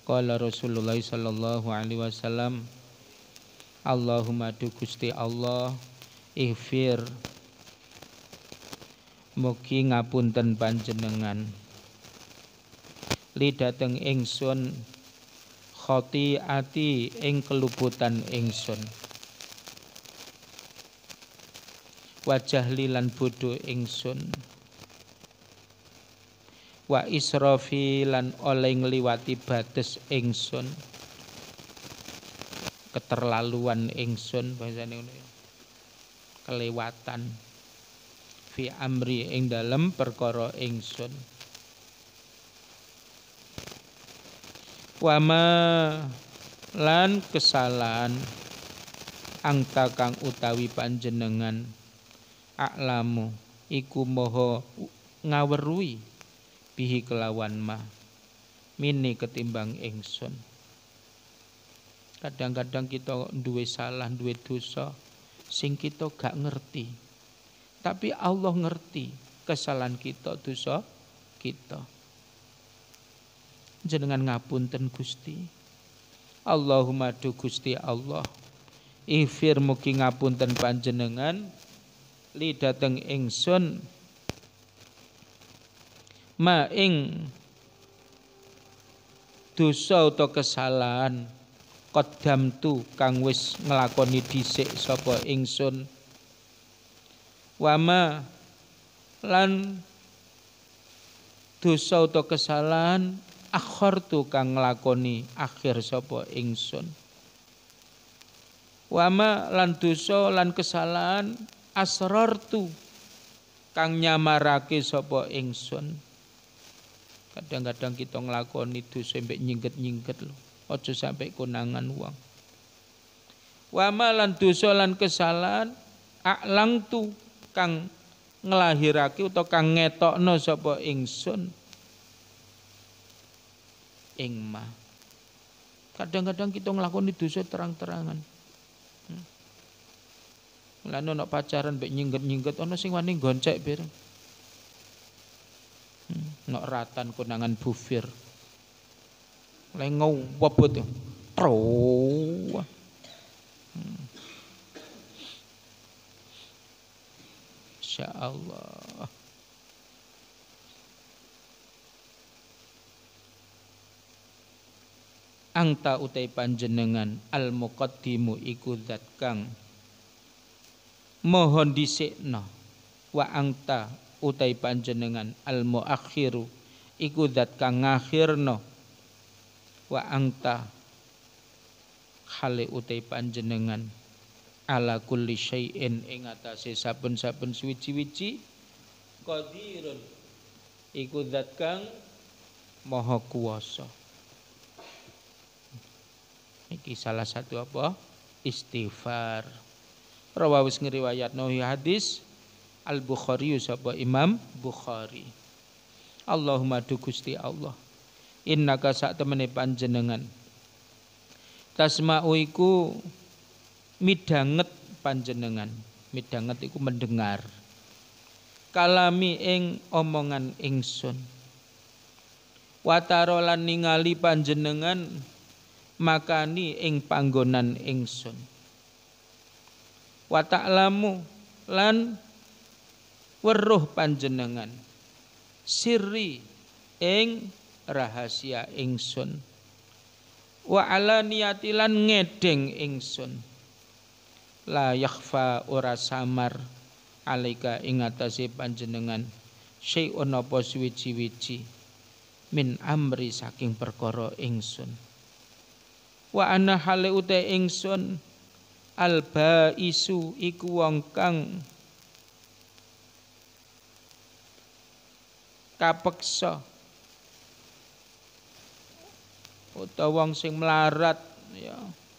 Qala Rasulullah sallallahu alaihi wasallam, Allahumma du Gusti Allah, ihfir mugi ngapunten panjenengan li dhateng ingsun khotiati ing keluputan ingsun wajah lilan bodho ingsun wa israfi lan oleh ngliwati bates ingsun keterlaluan ingsun bahasane ngono ya kelewatan fi amri ing dalem perkara ingsun wama lan kesalahan angta kang utawi panjenengan aklamu iku moho ngaweruhi bihi kelawan ma mini ketimbang ingsun. Kadang-kadang kita duwe salah, duwe dosa sing kita gak ngerti. Tapi Allah ngerti kesalahan kita, dosa kita. Jenengan ngapunten Gusti. Allahumma du Gusti Allah. Ifir mugi ngapunten panjenengan li dhateng ingsun ma ing dosa utawa kesalahan qaddamtu kang wis nglakoni dhisik sapa ingsun wama lan dosa utawa kesalahan akhartu kang nglakoni akhir sapa ingsun wama lan dosa lan kesalahan asrartu kang nyamarake sapa ingsun. Kadang-kadang kita nglakoni dosa mbek nyingget-nyingget lho. Aja sampai konangan wong. Wa malan dosa lan kesalahan aklang tu kang nglahirake utawa kang ngetokno sapa ingsun. Ing ma. Kadang-kadang kita nglakoni dosa terang-terangan. Lan ono pacaran mbek nyingget-nyingget ono sing wani goncek bareng. Nok ratan konangan bufir lek ngowebut tro insyaallah angta utai panjenengan al muqaddimu iku zat kang mohon dhisikna wa angta utai panjenengan al muakhiru iku zat kang ngakhirna wa angta khali utai panjenengan ala kulli syai'in ing atase saben-saben suwi-wiji qadirun iku zat kang maha kuwasa. Iki salah satu apa? Istighfar. Rawawis ngriwayatno hadis Al-Bukhari sapa Imam Bukhari. Allahumma du Gusti Allah. Innaka sak temene panjenengan. Tasma'u iku midanget panjenengan. Midanget iku mendengar. Kalami ing omongan ingsun. Wataro lan ningali panjenengan makani ing panggonan ingsun. Wa ta'lamu lan weruh panjenengan sirri ing rahasia ingsun wa alaniyati lan ngedeng ingsun la yakhfa ora samar alaika ing atase panjenengan syai'un apa suwi-wiji min amri saking perkara ingsun wa ana hale uta ingsun albaisu iku wong kang kapeksa utawa wong sing melarat ya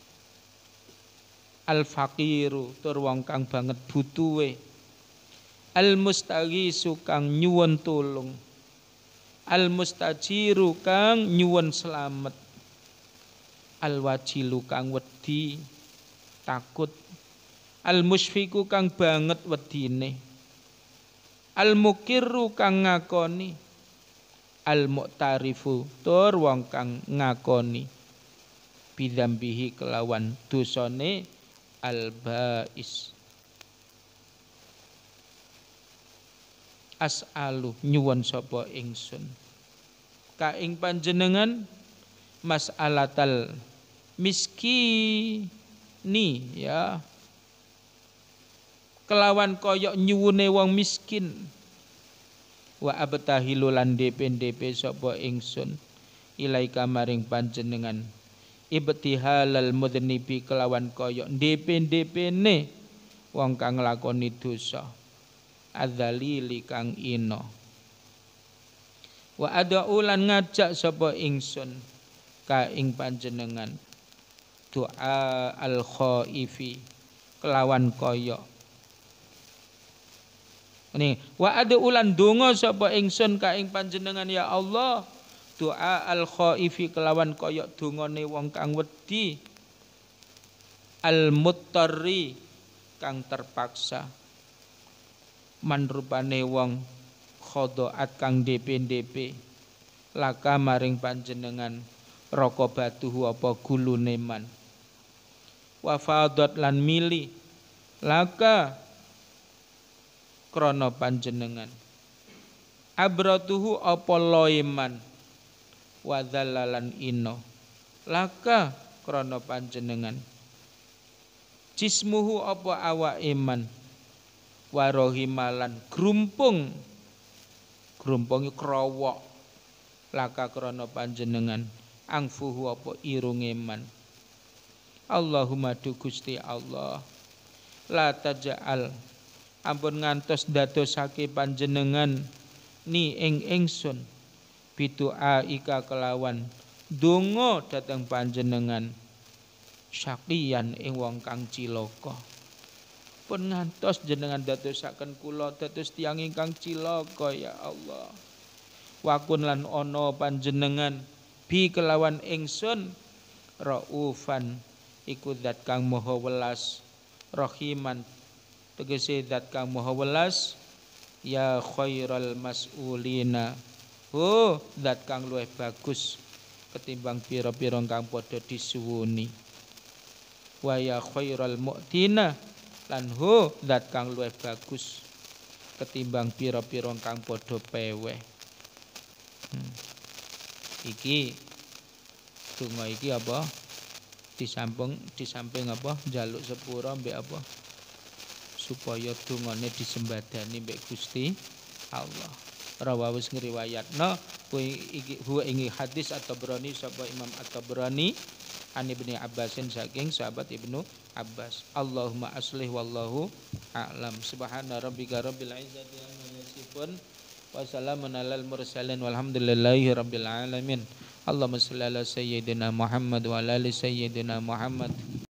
al faqiru tur wong kang banget butuhe al mustaghisu kang nyuwun tulung al mustajiru kang nyuwun slamet al wajilu kang wedi takut al musfiku kang banget wedine al mukirru kang ngakoni al mu'tarifu tur wong kang ngakoni bidzambihi kelawan dosane al bais. As'alu nyuwun sapa ingsun ka ing panjenengan mas'alatal miskini ya kelawan koyok nyuwune wong miskin wa abtahilu lan DP sapa ingsun ilaika maring panjenengan ibtihalal mudnibi kelawan koyok DP-ne wong kang nglakoni dosa adzalili kang ino wa ad'u lan ngajak sapa ingsun ka ing panjenengan doa al khaifi kelawan koyok ini wa ad'u lan donga sapa ingsun ka ing panjenengan ya Allah doa al khaifi kelawan koyok dongane wong kang wedi al muttarri kang terpaksa manrupane wong khodoat kang DP laka maring panjenengan raqabatuhu apa gulune man wafadat lan mili laka krana panjenengan abratuhu apa loiman wadzallalan ino laka krana panjenengan jismuhu apa awake man warohimalan grumpung krowok laka krana panjenengan angfuhu apa irunge man Allahumma du Gusti Allah la taj'al ampun ngantos dadosake panjenengan ni ing ingsun bidu'a ika kelawan donga dhateng panjenengan syaqiyan ing wong kang cilaka pun ngantos jenengan dadosaken kula dados tiyang ingkang cilaka ya Allah. Wakun lan ana panjenengan bi kelawan ingsun raufan iku zat kang maha welas rahiman tegese zat kang maha welas ya khairal mas'ulina zat kang luwih bagus ketimbang pira-pira kang padha disuwuni wa ya khairal mu'tina lan zat kang luwih bagus ketimbang pira-pira kang padha peweh. Iki donga iki apa disamping apa njaluk sepura mbek apa supaya dongane disembadani mbek Gusti Allah. Rawawis ngriwayatna huwa ing hadis At-Tabrani sapa Imam At-Tabrani an Ibnu Abbasin saking sahabat Ibnu Abbas. Allahumma aslih wallahu a'lam. Subhana rabbika rabbil izzati amma yasifun wa salamun alal mursalin walhamdulillahi rabbil alamin. Allahumma shalli ala sayyidina Muhammad wa ala ali sayyidina Muhammad.